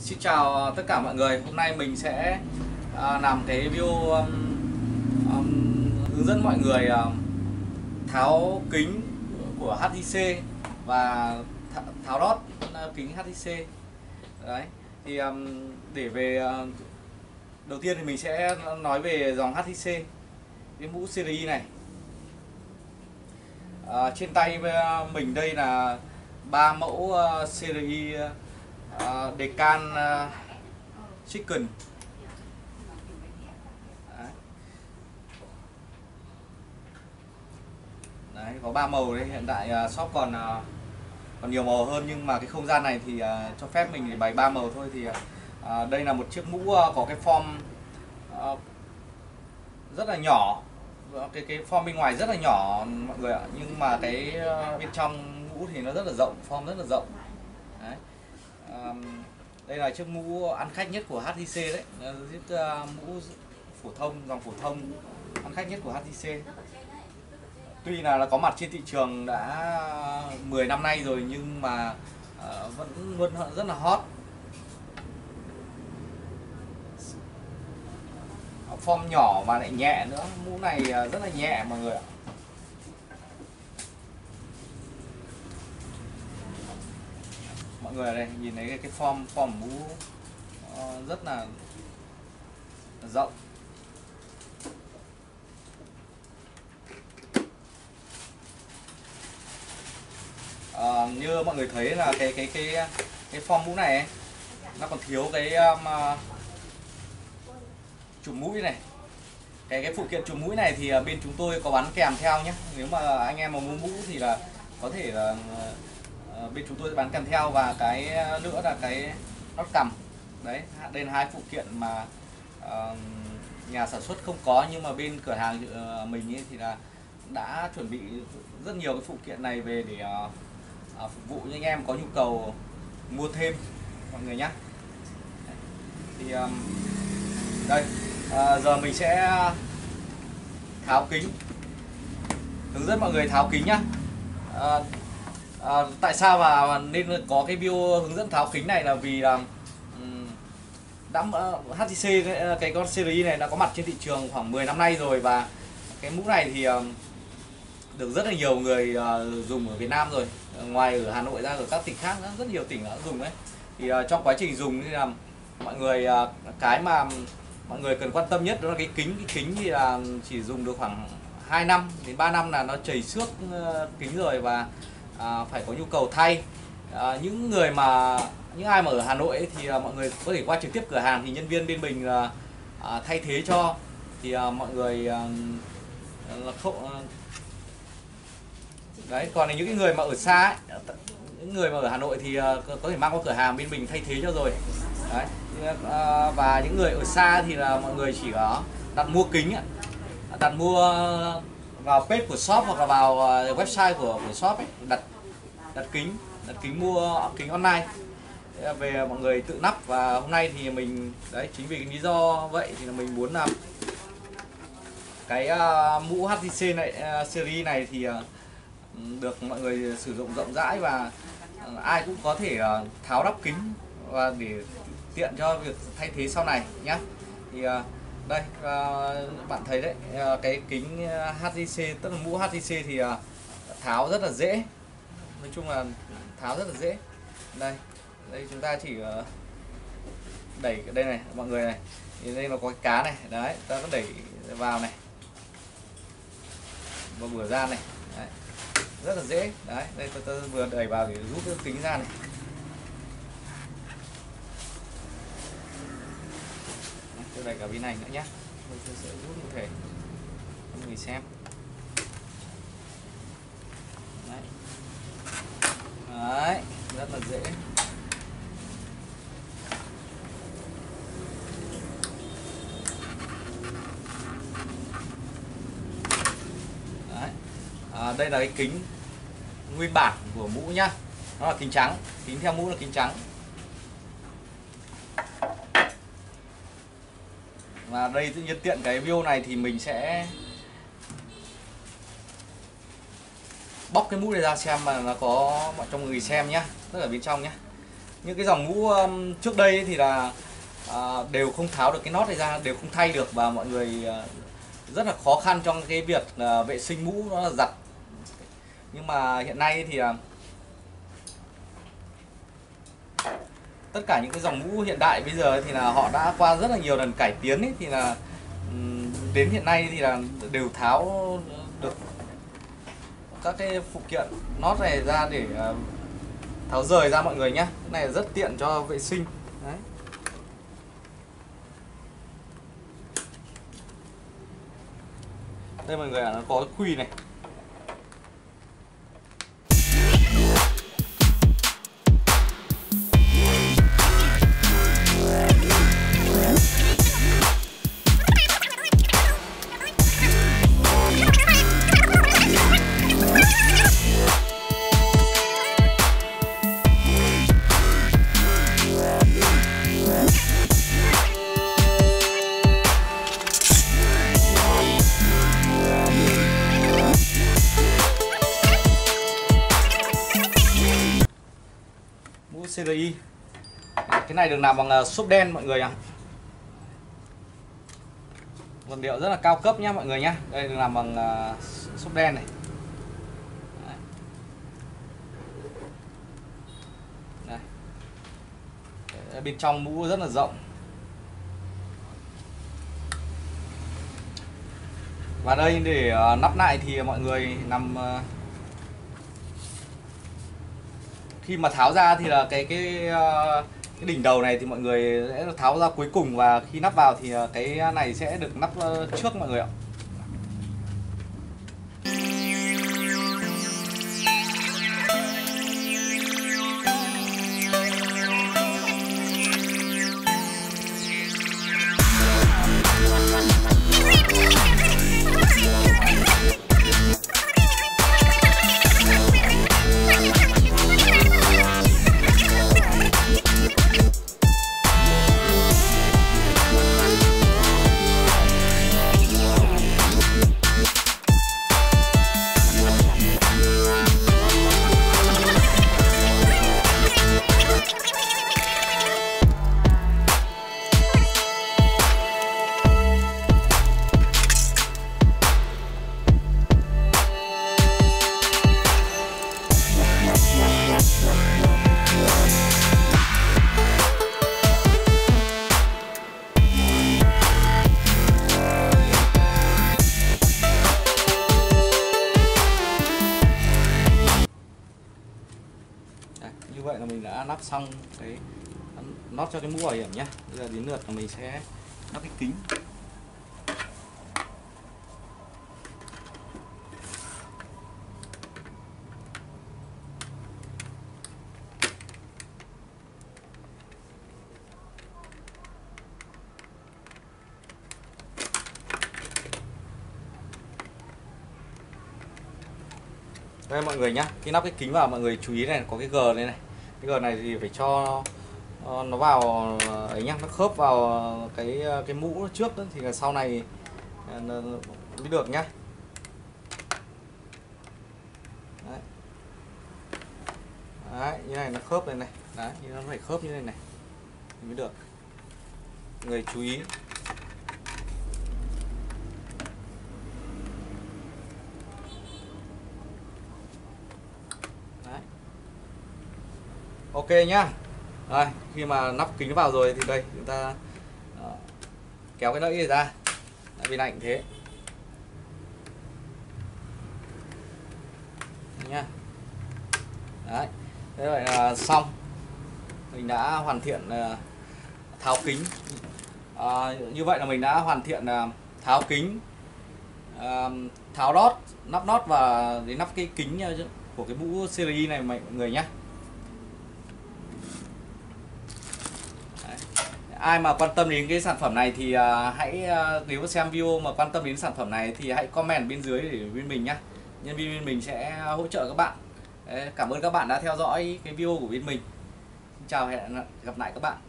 Xin chào tất cả mọi người. Hôm nay mình sẽ làm cái video hướng dẫn mọi người tháo kính của HTC và tháo lót kính HTC. Đấy. Thì để về đầu tiên thì mình sẽ nói về dòng HTC, cái mũ series này. Trên tay mình đây là 3 mẫu series Decan Chicken. Đấy, có 3 màu đấy. Hiện tại shop còn nhiều màu hơn, nhưng mà cái không gian này thì cho phép mình để bày 3 màu thôi. Thì đây là một chiếc mũ có cái form rất là nhỏ, cái form bên ngoài rất là nhỏ mọi người ạ, nhưng mà cái bên trong mũ thì nó rất là rộng, form rất là rộng. Đấy. Đây là chiếc mũ ăn khách nhất của HTC đấy, chiếc mũ phổ thông, dòng phổ thông ăn khách nhất của HTC. Tuy là có mặt trên thị trường đã 10 năm nay rồi, nhưng mà vẫn luôn rất là hot. Form nhỏ mà lại nhẹ nữa, mũ này rất là nhẹ mọi người ạ. Mọi người ở đây nhìn thấy cái form mũ rất là rộng. Như mọi người thấy là cái form mũ này ấy, nó còn thiếu cái chùm mũi này. Cái phụ kiện chùm mũi này thì bên chúng tôi có bán kèm theo nhé. Nếu mà anh em mà mua mũ thì là có thể là bên chúng tôi bán kèm theo. Và cái nữa là cái nót cằm. Đấy, đây là hai phụ kiện mà nhà sản xuất không có, nhưng mà bên cửa hàng mình ấy thì là đã chuẩn bị rất nhiều cái phụ kiện này về để phục vụ những anh em có nhu cầu mua thêm mọi người nhé. Thì đây, giờ mình sẽ tháo kính, hướng dẫn mọi người tháo kính nhá. Tại sao mà nên có cái video hướng dẫn tháo kính này là vì là HTC cái con series này đã có mặt trên thị trường khoảng 10 năm nay rồi, và cái mũ này thì được rất là nhiều người dùng ở Việt Nam rồi. Ngoài ở Hà Nội ra, ở các tỉnh khác rất nhiều tỉnh đã dùng đấy. Thì trong quá trình dùng thì là mọi người cái mà mọi người cần quan tâm nhất đó là cái kính. Cái kính thì là chỉ dùng được khoảng 2 năm đến 3 năm là nó chảy xước kính rồi, và phải có nhu cầu thay. Những ai mà ở Hà Nội ấy, thì mọi người có thể qua trực tiếp cửa hàng, thì nhân viên bên mình thay thế cho. Thì mọi người đấy, còn những cái người mà ở xa ấy, những người mà ở Hà Nội thì có thể mang qua cửa hàng bên mình thay thế cho rồi. Đấy. Và những người ở xa thì là mọi người chỉ có đặt mua kính, đặt mua vào page của shop hoặc là vào website của shop ấy, đặt kính mua kính online về, mọi người tự nắp. Và hôm nay thì mình đấy, chính vì cái lý do vậy thì là mình muốn làm cái mũ HTC này, series này thì được mọi người sử dụng rộng rãi, và ai cũng có thể tháo lắp kính và để tiện cho việc thay thế sau này nhé. Thì đây bạn thấy đấy, cái kính HTC, tức là mũ HTC thì tháo rất là dễ. Nói chung là tháo rất là dễ. Đây chúng ta chỉ đẩy đây này mọi người này, thì đây nó có cái cá này, đấy ta có đẩy vào này và vừa ra này, đấy. Rất là dễ. Đấy, đây tôi vừa đẩy vào để rút cái kính ra này. Tôi đẩy cả bên này nữa nhé. Tôi sẽ rút như thế cho mọi người xem. Đấy. Đấy, rất là dễ. Đấy. Đây là cái kính nguyên bản của mũ nhá. Nó là kính trắng, kính theo mũ là kính trắng. Và đây tự nhiên tiện cái video này thì mình sẽ bóc cái mũ này ra xem mà nó có cho mọi người xem nhá, tất cả bên trong nhá. những cái dòng mũ trước đây thì là đều không tháo được cái nót này ra, đều không thay được, và mọi người rất là khó khăn trong cái việc vệ sinh mũ, nó là giặt. Nhưng mà hiện nay thì tất cả những cái dòng mũ hiện đại bây giờ thì là họ đã qua rất là nhiều lần cải tiến ấy, thì là đến hiện nay thì là đều tháo được các cái phụ kiện nót này ra để tháo rời ra mọi người nhé. Cái này rất tiện cho vệ sinh. Đấy. Đây mọi người, nó có cái khuy này. Mũ CRI. Cái này được làm bằng xốp đen mọi người ạ. Vật liệu rất là cao cấp nhá mọi người nhá. Đây được làm bằng xốp đen này. Đây. Đấy, bên trong mũ rất là rộng. Và đây để nắp lại thì mọi người nằm khi mà tháo ra thì là cái đỉnh đầu này thì mọi người sẽ tháo ra cuối cùng, và khi nắp vào thì cái này sẽ được nắp trước mọi người ạ. Như vậy là mình đã lắp xong cái nót cho cái mũ bảo hiểm nhé. Bây giờ đến lượt là mình sẽ lắp cái kính. Đây mọi người nhá, khi lắp cái kính vào mọi người chú ý này, có cái G này này. Cái G này thì phải cho nó vào ấy nhá, nó khớp vào cái mũ trước đó, thì là sau này mới được nhá. Đấy. Đấy, như này nó khớp này này. Đấy, như nó phải khớp như này này mới được. Người chú ý. Ok nhá. Rồi, khi mà nắp kính vào rồi thì đây chúng ta kéo cái lẫy này ra. Bên này cũng thế. Nhá. Đấy. Thế vậy là xong. Mình đã hoàn thiện tháo kính. Như vậy là mình đã hoàn thiện tháo kính, tháo lót, nắp nót và đến nắp cái kính của cái mũ CRI này mọi người nhé. Ai mà quan tâm đến cái sản phẩm này thì hãy nếu xem video mà quan tâm đến sản phẩm này thì hãy comment bên dưới để bên mình nhé. Nhân viên bên mình sẽ hỗ trợ các bạn. Cảm ơn các bạn đã theo dõi cái video của bên mình. Xin chào, hẹn gặp lại các bạn.